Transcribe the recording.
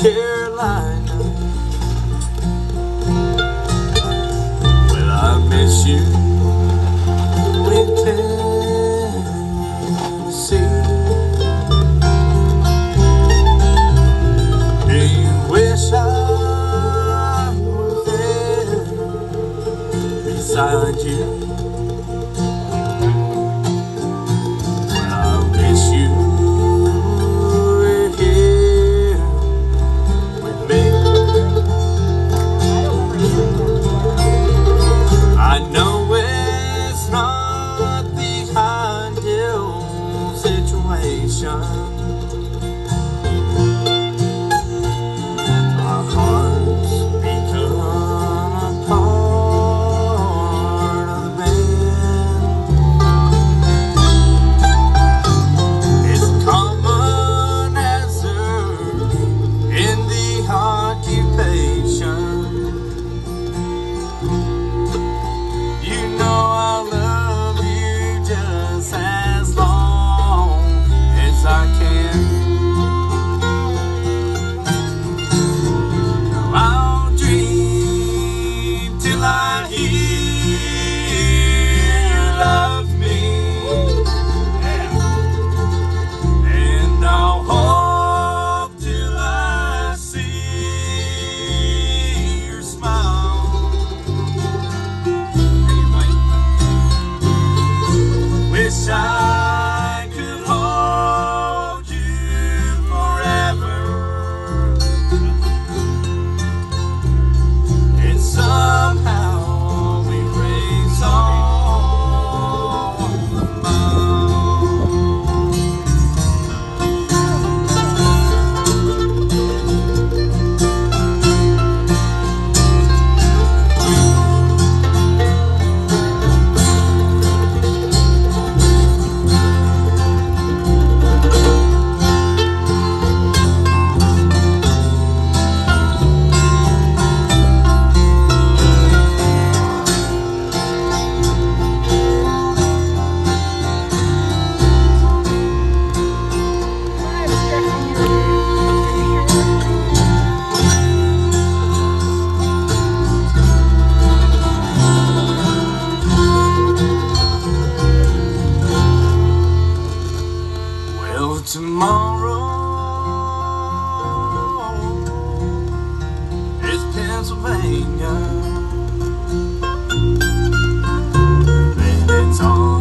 Carolina. Well, I miss you in Tennessee. Do you wish I were there beside you? Well, I miss you here with me. I know it's not the ideal situation. Our hearts become a part of the band. It's common hazard in the occupation. You know I love you just as long as I can. I'll dream till I hear you love me, and I'll hope till I see your smile. Wish I could hold you forever, and somehow erase all the miles. Well, tomorrow is Pennsylvania, and it's on